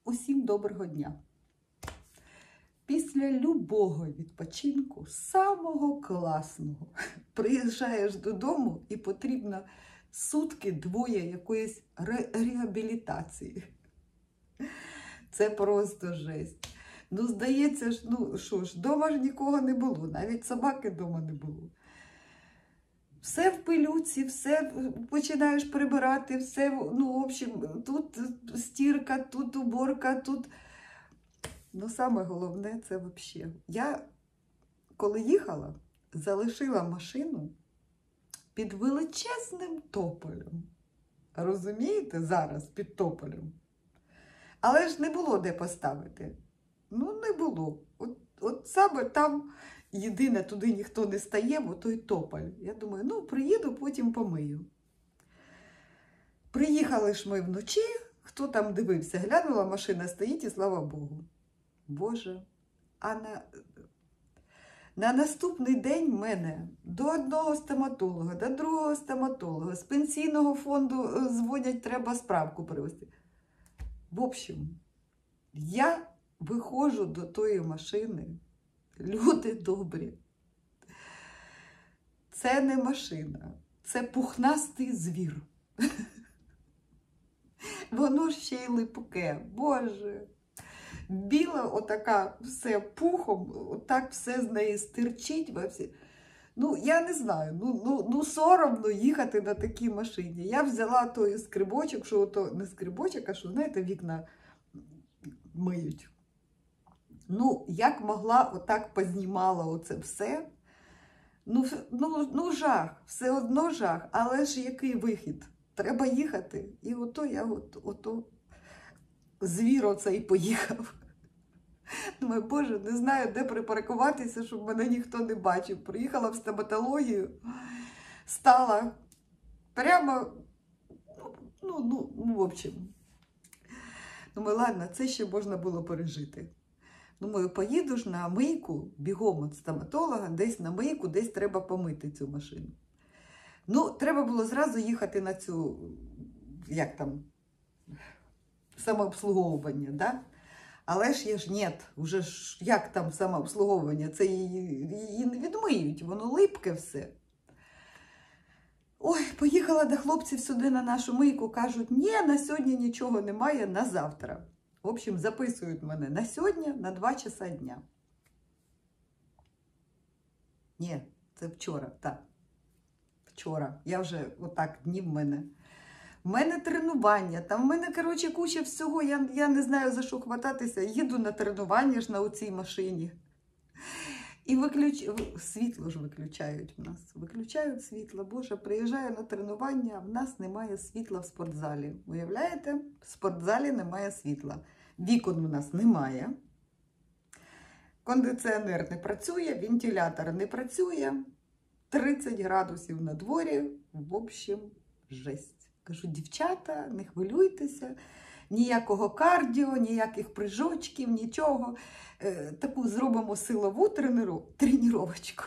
Усім доброго дня! Після любого відпочинку, самого класного, приїжджаєш додому і потрібно сутки-двоє якоїсь реабілітації. Це просто жесть. Ну, здається ж, вдома ж нікого не було, навіть собаки вдома не було. Все в пилюці, все починаєш прибирати, все, в общем, тут стірка, тут уборка, тут... Ну, саме головне це взагалі. Я, коли їхала, залишила машину під величезним тополем. Розумієте, зараз під тополем. Але ж не було де поставити. Ну, не було. От саме там єдине, туди ніхто не стає, бо той тополь. Я думаю, приїду, потім помию. Приїхали ж ми вночі, хто там дивився, глянула, машина стоїть і слава Богу. Боже, а на наступний день мене до одного стоматолога, до другого стоматолога, з пенсійного фонду дзвонять, треба справку привезти. В общем, я виходжу до тої машини, люди добрі. Це не машина, це пухнастий звір. Воно ще й липке, Боже. Біла отака, все пухом, отак все з неї стирчить. Я не знаю, соромно їхати на такій машині. Я взяла той скрибочок, що ото не скрибочок, а що, знаєте, вікна миють. Як могла, отак познімала оце все. Жах, все одно жах, але ж який вихід? Треба їхати. І ото звір оцей поїхав. Думаю, Боже, не знаю, де припаркуватися, щоб мене ніхто не бачив. Приїхала в стоматологію, стала прямо, в общем. Думаю, ладно, це ще можна було пережити. Думаю, поїду ж на мийку, бігом від стоматолога, десь на мийку, десь треба помити цю машину. Треба було зразу їхати на цю, самообслуговування, да? Але ж вже ж як там самообслуговування, це її не відмиють, воно липке все. Ой, поїхала до хлопців сюди на нашу мийку, кажуть, ні, на сьогодні нічого немає, на завтра. В общем, записують мене на сьогодні, на 2 часа дня. Ні, це вчора, так. Вчора. Я вже отак, дні в мене. В мене тренування, там в мене, куча всього, я не знаю, за що хвататися. Їду на тренування ж на оцій машині. І світло ж виключають в нас. Виключають світло. Боже, приїжджаю на тренування, а в нас немає світла в спортзалі. Уявляєте? В спортзалі немає світла. Вікон у нас немає. Кондиціонер не працює, вентилятор не працює. 30 градусів на дворі. В общем, жесть. Кажу, дівчата, не хвилюйтеся, ніякого кардіо, ніяких прижочків, нічого. Таку зробимо силову тренувачку.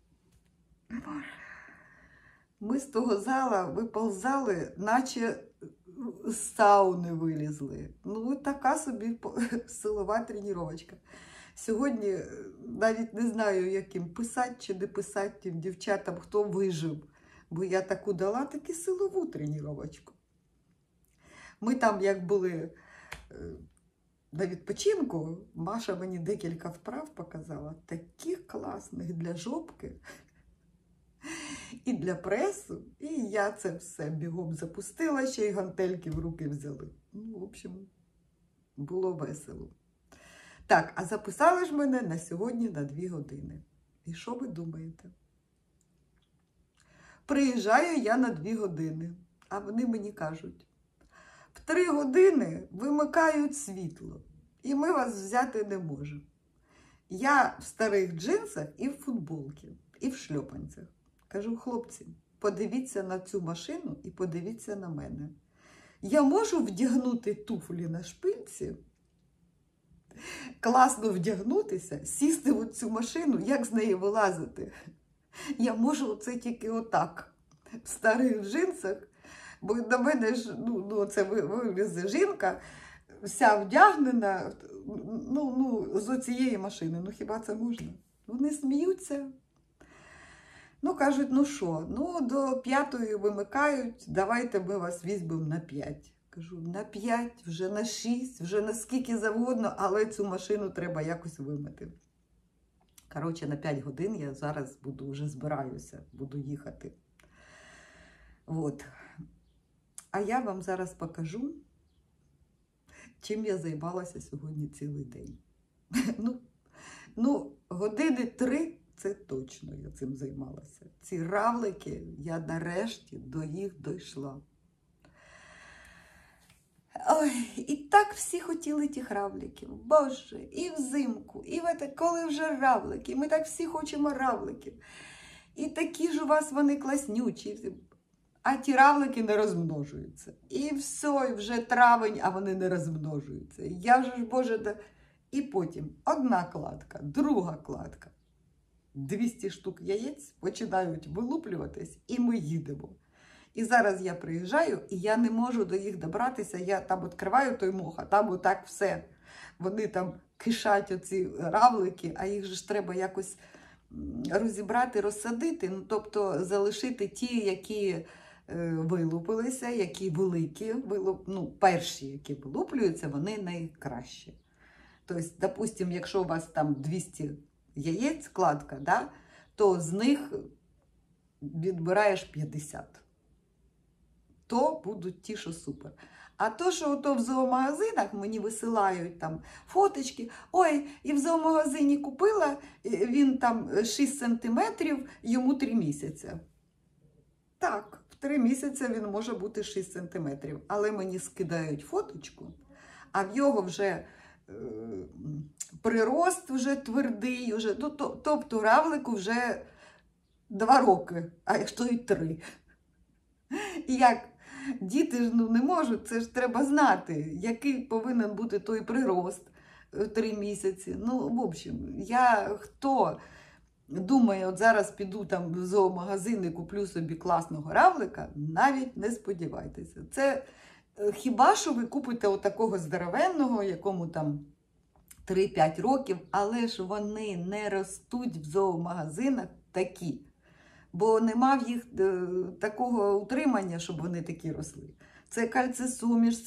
Ми з того зала виповзали, наче з сауни вилізли. Така собі силова тренувачка. Сьогодні навіть не знаю, яким писати чи не писати тим дівчатам, хто вижив. Бо я таку дала таку силову тренувачку. Ми там, як були на відпочинку, Маша мені декілька вправ показала, таких класних для жопки і для пресу. І я це все бігом запустила, ще й гантельки в руки взяли. В общем, було весело. Так, а записали ж мене на сьогодні на 2 години. І що ви думаєте? Приїжджаю я на 2 години, а вони мені кажуть, в 3 години вимикають світло, і ми вас взяти не можемо. Я в старих джинсах і в футболці, і в шльопанцях. Кажу, хлопці, подивіться на цю машину і подивіться на мене. Я можу вдягнути туфлі на шпильці, класно вдягнутися, сісти в цю машину, як з неї вилазити? Я можу це тільки отак, в старих джинсах, бо на мене ж, це вилізе жінка, вся вдягнена, з оцієї машини. Ну хіба це можна? Вони сміються. Ну, кажуть, ну що, ну до 5-ї вимикають, давайте ми вас візьмемо на 5. Кажу, на 5, вже на 6, вже на скільки завгодно, але цю машину треба якось вимити. Коротше, на 5 годин я зараз вже збираюся, буду їхати. От. А я вам зараз покажу, чим я займалася сьогодні цілий день. Години 3 це точно я цим займалася. Ці равлики, я нарешті до їх дійшла. Ой, і так всі хотіли тих равликів. Боже, і взимку, і коли вже равлики, ми так всі хочемо равликів. І такі ж у вас вони класнючі. А ті равлики не розмножуються. І все, і вже травень, а вони не розмножуються. Я вже ж, Боже, і потім одна кладка, друга кладка. 200 штук яєць починають вилуплюватись, і ми їдемо. І зараз я приїжджаю, і я не можу до їх добратися. Я там відкриваю той мох, а там отак все. Вони там кишать оці равлики, а їх же ж треба якось розібрати, розсадити. Ну, тобто залишити ті, які вилупилися, які великі, перші, які вилуплюються, вони найкращі. Тобто, допустим, якщо у вас там 200 яєць, кладка, да, то з них відбираєш 50. То будуть ті, що супер. А то, що в зоомагазинах мені висилають там фоточки, ой, і в зоомагазині купила, він там 6 сантиметрів, йому 3 місяці. Так, в 3 місяці він може бути 6 сантиметрів, але мені скидають фоточку, а в його вже прирост вже твердий, вже, тобто равлику вже 2 роки, а якщо і 3. І як діти ж не можуть, це ж треба знати, який повинен бути той прирост в 3 місяці. В общем, хто думає, от зараз піду там в зоомагазин і куплю собі класного равлика, навіть не сподівайтеся. Це хіба що ви купите отакого здоровенного, якому там 3-5 років, але ж вони не ростуть в зоомагазинах такі. Бо нема в їх такого утримання, щоб вони такі росли. Це кальцисуміш,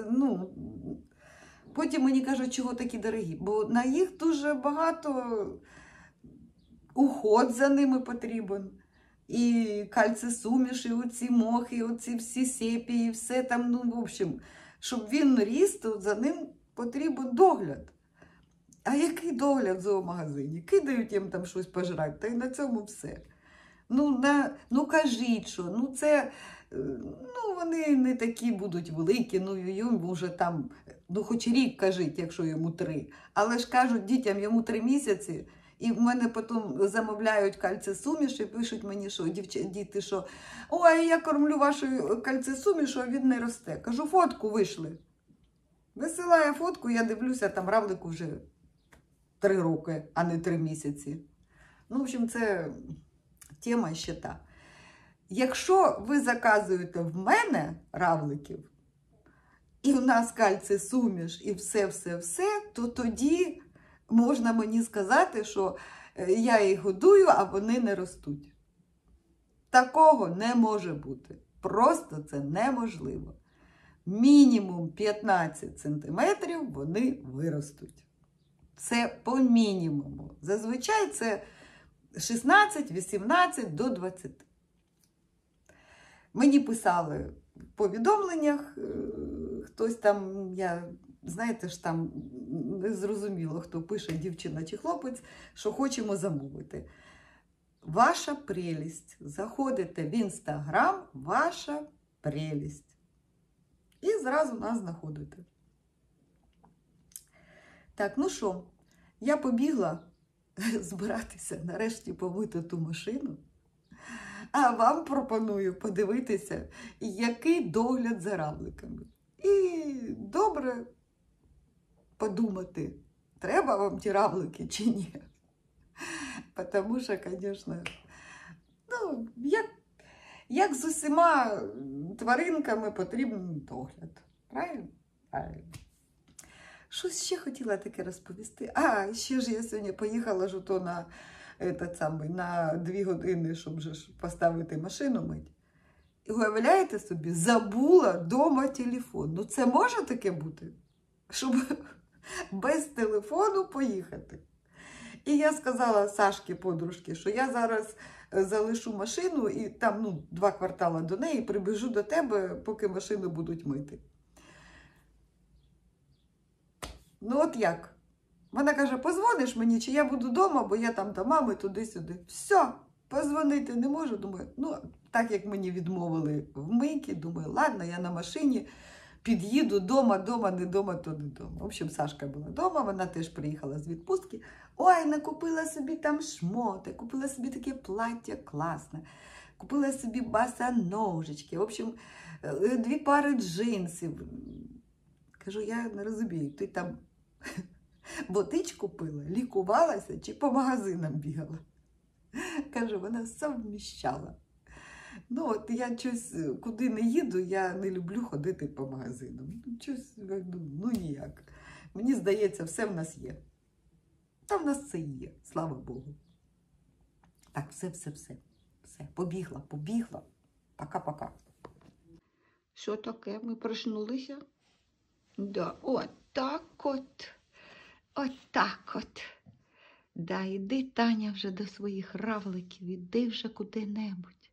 Потім мені кажуть, чого такі дорогі. Бо на їх дуже багато уход за ними потрібен. І кальцисуміш, і оці мохи, оці всі сепії, все там, в общем, щоб він ріс, то за ним потрібен догляд. А який догляд в зоомагазині? Кидають їм там щось пожрати, та й на цьому все. Кажіть, що, вони не такі будуть великі, йому вже там, хоч рік кажіть, якщо йому 3. Але ж кажуть дітям, йому 3 місяці, і в мене потім замовляють кальцисуміш і пишуть мені, що діти, що ой, я кормлю вашою кальцисумішу, а він не росте. Кажу, фотку вийшли. Висилає фотку, я дивлюся, там равлику вже 3 роки, а не 3 місяці. В общем, це тема ще та. Якщо ви заказуєте в мене равликів, і в нас кальцисуміш, і все, то тоді можна мені сказати, що я їх годую, а вони не ростуть. Такого не може бути. Просто це неможливо. Мінімум 15 сантиметрів вони виростуть. Це по мінімуму. Зазвичай це 16-18 до 20. Мені писали в повідомленнях, хтось там, знаєте ж, там не зрозуміло, хто пише, дівчина чи хлопець, що хочемо замовити. Ваша прелість. Заходите в Інстаграм, ваша прелість. І зразу нас знаходите. Так, що, я побігла збиратися, нарешті помити ту машину. А вам пропоную подивитися, який догляд за равликами. І добре подумати, треба вам ті равлики чи ні. Тому що, звісно, як з усіма тваринками потрібен догляд. Правильно? Правильно. Щось ще хотіла таке розповісти. А, ще ж я сьогодні поїхала ж ото на 2 години, щоб же ж поставити машину мить. І уявляєте собі, забула вдома телефон. Ну це може таке бути? Щоб без телефону поїхати. І я сказала Сашки, подружки, що я зараз залишу машину і там 2 квартали до неї прибіжу до тебе, поки машину будуть мити. Ну от як? Вона каже, позвониш мені, чи я буду вдома, бо я там до мами туди-сюди. Все, позвонити не можу. Думаю, так як мені відмовили в мийці, думаю, ладно, я на машині під'їду дома, не дома, то не дома. В общем, Сашка була вдома, вона теж приїхала з відпустки. Ой, накупила собі там шмоти, купила собі таке плаття класне, купила собі босоножечки, в общем, 2 пари джинсів. Кажу, я не розумію, ти там водичку пила, лікувалася чи по магазинам бігала? Кажу, вона все вміщала. От я щось, куди не їду, я не люблю ходити по магазинам. Ніяк. Мені здається, все в нас є. Та в нас це і є, слава Богу. Так, все. Побігла. Пока-пока. Що таке? Ми проснулися? Да, отак от. Да, іди, Таня, вже до своїх равликів, іди вже куди-небудь.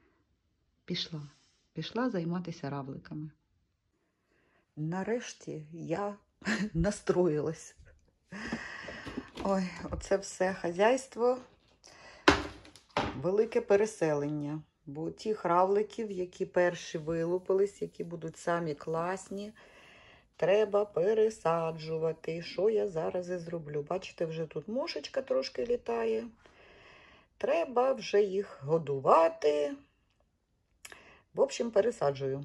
Пішла займатися равликами. Нарешті я настроїлась. Ой, оце все хазяйство, велике переселення. Бо тих равликів, які перші вилупились, які будуть самі класні, треба пересаджувати. Що я зараз і зроблю? Бачите, вже тут мошечка трошки літає. Треба вже їх годувати. В общем, пересаджую.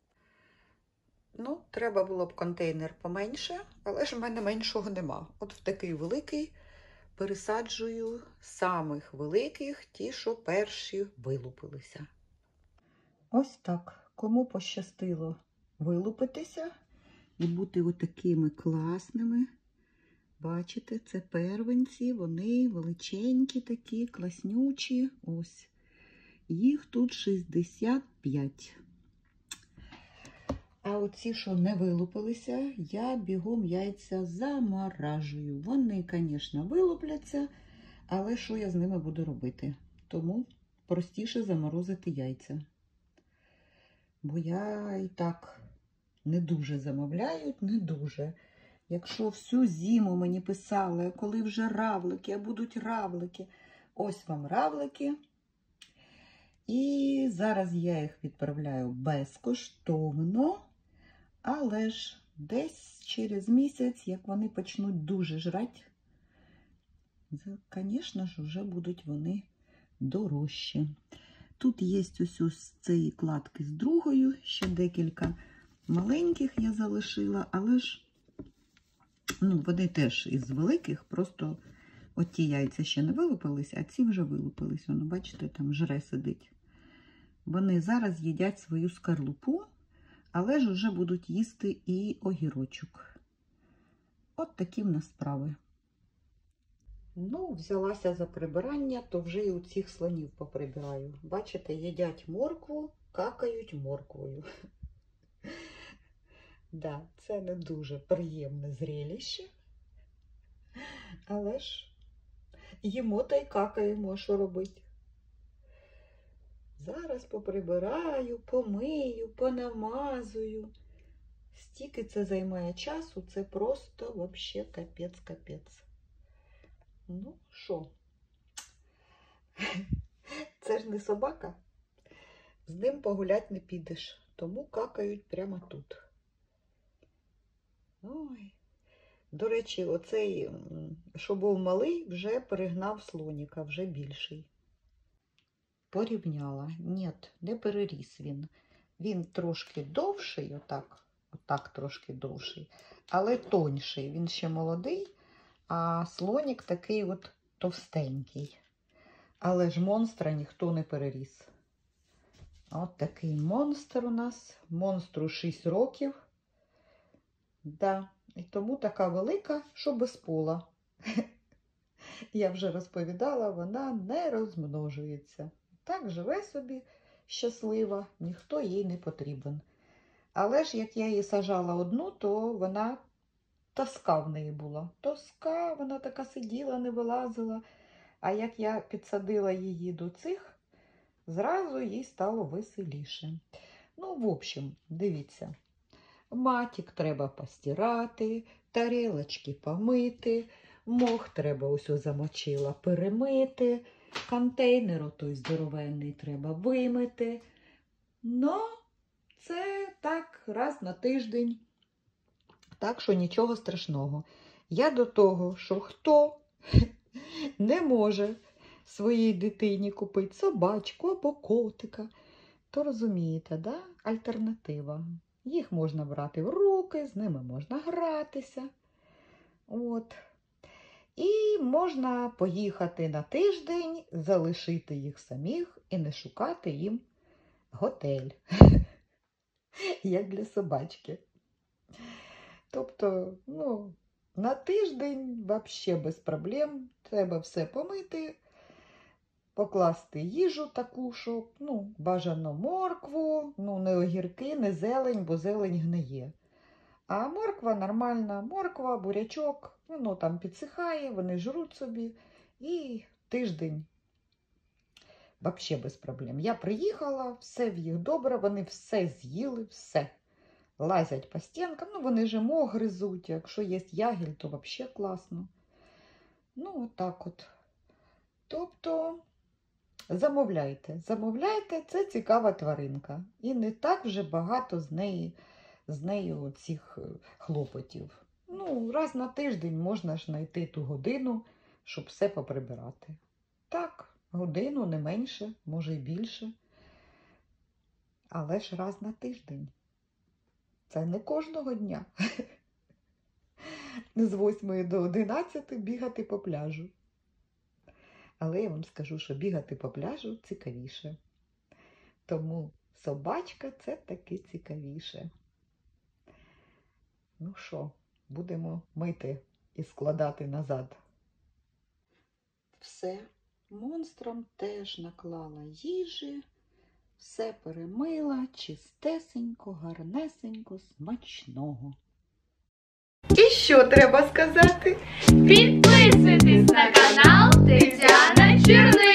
Треба було б контейнер поменше, але ж в мене меншого нема. От в такий великий пересаджую самих великих, ті, що перші вилупилися. Ось так. Кому пощастило вилупитися і бути отакими класними. Бачите, це первенці, вони величенькі такі, класнючі. Ось. Їх тут 65. А оці, що не вилупилися, я бігом яйця заморажую. Вони, звісно, вилупляться, але що я з ними буду робити? Тому простіше заморозити яйця. Бо я і так не дуже замовляють, не дуже. Якщо всю зиму мені писали, коли вже равлики, а будуть равлики. Ось вам равлики. І зараз я їх відправляю безкоштовно. Але ж десь через місяць, як вони почнуть дуже жрати, звісно ж, вже будуть вони дорожчі. Тут є ось з цієї кладки з другою, ще декілька маленьких я залишила, але ж вони теж із великих, просто оті яйця ще не вилупились, а ці вже вилупились. Воно, бачите, там жре сидить. Вони зараз їдять свою скорлупу, але ж вже будуть їсти і огірочок. От такі в нас справи. Взялася за прибирання, то вже і у цих слонів поприбираю. Бачите, їдять моркву, какають морквою. Да, це не дуже приємне зрелище. Але ж їмо та й какаємо, що робити. Зараз поприбираю, помию, понамазую. Стільки це займає часу, це просто вообще капець. Ну, що? Це ж не собака. З ним погулять не підеш, тому какають прямо тут. Ой. До речі, оцей, що був малий, вже перегнав слоніка, вже більший. Порівняла. Ні, не переріс він. Він трошки довший, отак трошки довший, але тонший. Він ще молодий, а слонік такий от товстенький. Але ж монстра ніхто не переріс. От такий монстр у нас. Монстру 6 років. Да. І тому така велика, що без пола. Я вже розповідала, вона не розмножується. Так живе собі щаслива, ніхто їй не потрібен. Але ж, як я її сажала одну, то вона тоска в неї була. Тоска, вона така сиділа, не вилазила. А як я підсадила її до цих, зразу їй стало веселіше. Ну, в общем, дивіться. Матік треба постирати, тарілочки помити, мох треба ось замочила перемити, контейнер той здоровенний треба вимити. Ну, це так раз на тиждень. Так що нічого страшного. Я до того, що хто не може своїй дитині купити собачку або котика, то розумієте, да? Альтернатива. Їх можна брати в руки, з ними можна гратися. От. І можна поїхати на тиждень, залишити їх самих і не шукати їм готель, як для собачки. Тобто, ну, на тиждень взагалі без проблем. Треба все помити, покласти їжу таку, щоб, ну, бажано моркву, ну, не огірки, не зелень, бо зелень гниє. А морква нормальна, морква, бурячок, воно там підсихає, вони жруть собі. І тиждень взагалі без проблем. Я приїхала, все в їх добре, вони все з'їли, все. Лазять по стінкам, ну вони же мох гризуть, якщо є ягіль, то взагалі класно. Ну, отак от. Тобто, замовляйте, це цікава тваринка. І не так вже багато з нею цих хлопотів. Ну, раз на тиждень можна ж знайти ту годину, щоб все поприбирати. Так, годину, не менше, може й більше. Але ж раз на тиждень. Це не кожного дня. З 8 до 11 бігати по пляжу. Але я вам скажу, що бігати по пляжу цікавіше. Тому собачка – це таки цікавіше. Ну що, будемо мити і складати назад. Все, монстрам теж наклала їжі. Все перемила, чистесенько, гарнесенько, смачного. І що треба сказати? Підписуйтесь на канал Тетяна Черниш.